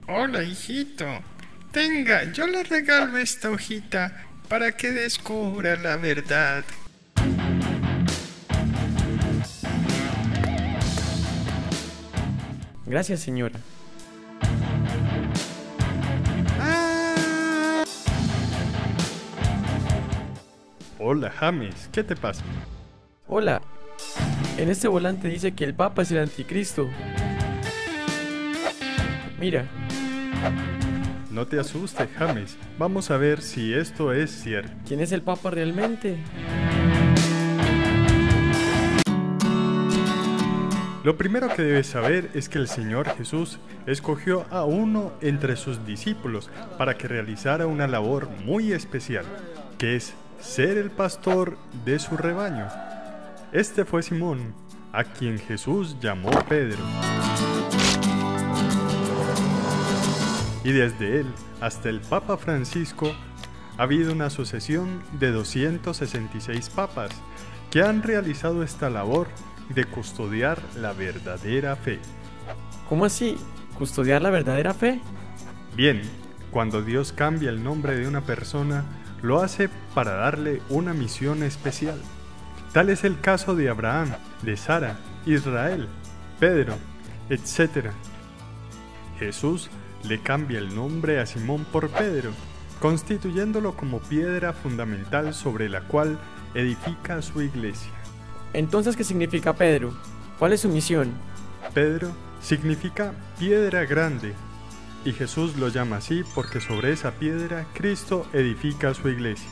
Hola, hijito. Tenga, yo le regalo esta hojita para que descubra la verdad. Gracias, señora. Ah. Hola, James, ¿qué te pasa? Hola. En este volante dice que el Papa es el anticristo. Mira. No te asustes, James. Vamos a ver si esto es cierto. ¿Quién es el Papa realmente? Lo primero que debes saber es que el Señor Jesús escogió a uno entre sus discípulos para que realizara una labor muy especial, que es ser el pastor de su rebaño. Este fue Simón, a quien Jesús llamó Pedro. Y desde él hasta el Papa Francisco ha habido una sucesión de 266 papas que han realizado esta labor de custodiar la verdadera fe. ¿Cómo así? ¿Custodiar la verdadera fe? Bien, cuando Dios cambia el nombre de una persona, lo hace para darle una misión especial. Tal es el caso de Abraham, de Sara, Israel, Pedro, etc. Jesús le cambia el nombre a Simón por Pedro, constituyéndolo como piedra fundamental sobre la cual edifica su iglesia. Entonces, ¿qué significa Pedro? ¿Cuál es su misión? Pedro significa piedra grande, y Jesús lo llama así porque sobre esa piedra Cristo edifica su iglesia.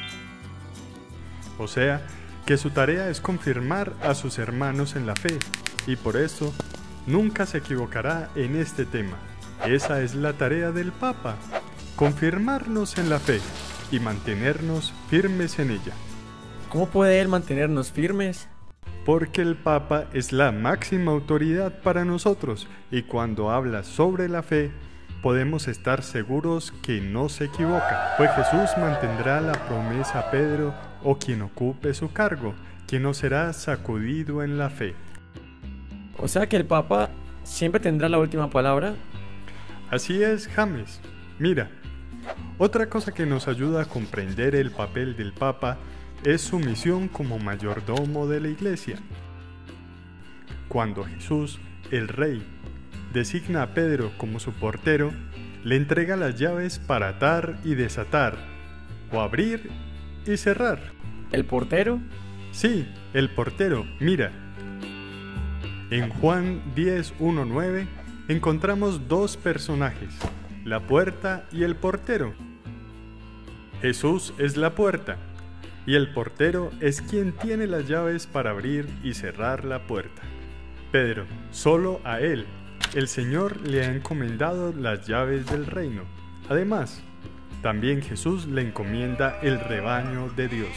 O sea, que su tarea es confirmar a sus hermanos en la fe, y por eso nunca se equivocará en este tema. Esa es la tarea del Papa, confirmarnos en la fe y mantenernos firmes en ella. ¿Cómo puede él mantenernos firmes? Porque el Papa es la máxima autoridad para nosotros y cuando habla sobre la fe, podemos estar seguros que no se equivoca, pues Jesús mantendrá la promesa a Pedro o quien ocupe su cargo, que no será sacudido en la fe. O sea que el Papa siempre tendrá la última palabra. Así es, James. Mira, otra cosa que nos ayuda a comprender el papel del Papa es su misión como mayordomo de la iglesia. Cuando Jesús, el Rey, designa a Pedro como su portero, le entrega las llaves para atar y desatar, o abrir y cerrar. ¿El portero? Sí, el portero, mira. En Juan 10:1-9 encontramos dos personajes, la puerta y el portero. Jesús es la puerta, y el portero es quien tiene las llaves para abrir y cerrar la puerta. Pedro, solo a él, el Señor le ha encomendado las llaves del reino. Además, también Jesús le encomienda el rebaño de Dios.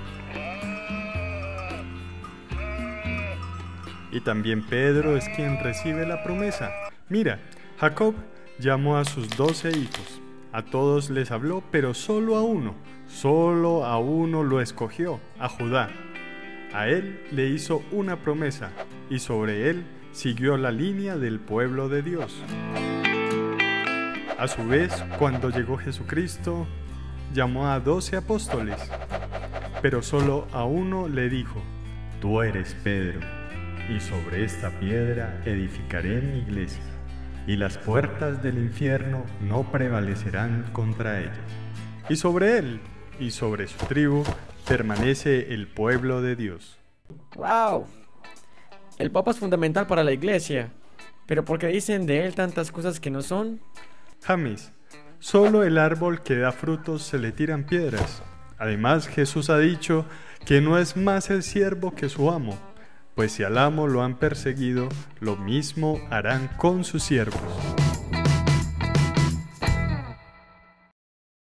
Y también Pedro es quien recibe la promesa. Mira, Jacob llamó a sus 12 hijos. A todos les habló, pero solo a uno lo escogió, a Judá. A él le hizo una promesa, y sobre él siguió la línea del pueblo de Dios. A su vez, cuando llegó Jesucristo, llamó a 12 apóstoles, pero solo a uno le dijo: Tú eres Pedro, y sobre esta piedra edificaré mi iglesia, y las puertas del infierno no prevalecerán contra ella. Y sobre él, y sobre su tribu, permanece el pueblo de Dios. ¡Wow! El Papa es fundamental para la iglesia, pero ¿por qué dicen de él tantas cosas que no son? James, solo el árbol que da frutos se le tiran piedras. Además, Jesús ha dicho que no es más el siervo que su amo, pues si al amo lo han perseguido, lo mismo harán con sus siervos.